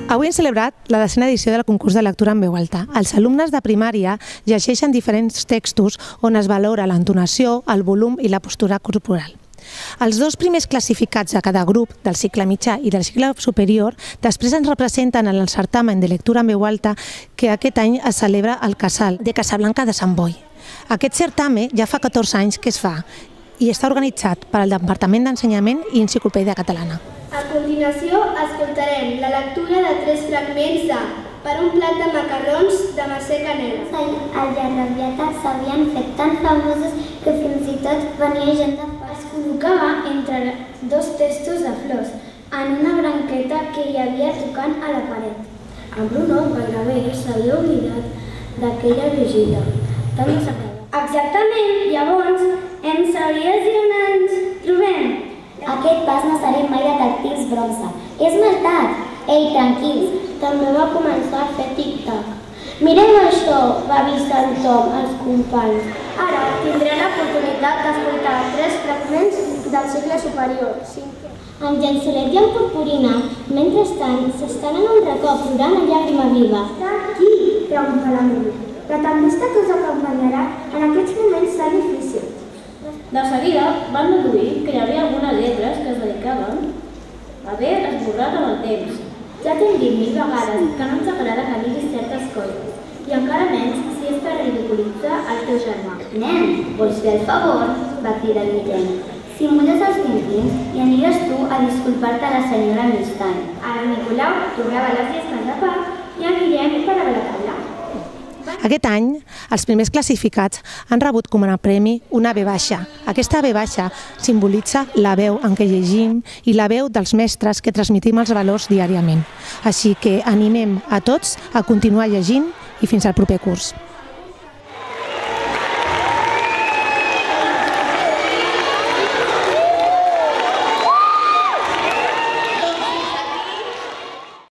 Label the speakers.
Speaker 1: Avui hem celebrat la 10a edició del concurs de lectura en veu alta. Els alumnes de primària llegeixen diferents textos on es valora l'entonació, el volum i la postura corporal. Els dos primers classificats de cada grup, del cicle mitjà i del cicle superior, després ens representen en el certamen de lectura en veu alta que aquest any es celebra al Casal de Casablanca de Sant Boi. Aquest certamen ja fa 14 anys que es fa i està organitzat per al Departament d'Ensenyament i Enciclopèdia Catalana.
Speaker 2: A continuació, escoltarem la lectura de 3 fragments de Per un plat de macarrons de Mercè Canela.
Speaker 3: Els Llarrabiata s'havien fet tan famosos que fins i tot venia gent de fora.
Speaker 2: Es col·locava entre 2 testos de flors en una branqueta que hi havia tocant a la paret.
Speaker 4: En Bruno gairebé s'havia oblidat d'aquella vigília tan desagradable.
Speaker 2: Exactament, llavors ens sabries dir on ens trobem?
Speaker 3: Aquest pas no serem mai detectius bronze. És maldad! Ei, tranquils!
Speaker 4: També va començar a fer tic-tac.
Speaker 3: Mireu això! Va avisar el Tom als companys.
Speaker 2: Ara tindré l'oportunitat d'escoltar 3 fragments del cicle superior.
Speaker 3: En Gensolet i en Purpurina, mentrestant, s'estan en un racó plorant a llàgrima viva.
Speaker 2: Està aquí, treu un malament. La tempesta que us acompanyarà en aquests moments tan difícils.
Speaker 4: De seguida van deduir que hi havia algunes lletres que es dedicaven a haver esborrat amb el temps.
Speaker 2: Ja t'hem dit 1000 vegades que no ens agrada que diguis certes coses, i encara menys si és per ridiculitzar el teu germà.
Speaker 3: Nen, vols fer el favor? Va cridar el Guillem. Simules els tinquins i aniràs tu a disculpar-te a la senyora Mistany.
Speaker 2: Ara el Nicolau tornava les llesques de pa i el Guillem parava la taula.
Speaker 1: Aquest any, els primers classificats han rebut com a premi una B baixa. Aquesta B baixa simbolitza la veu en què llegim i la veu dels mestres que transmetim els valors diàriament. Així que animem a tots a continuar llegint i fins al proper curs.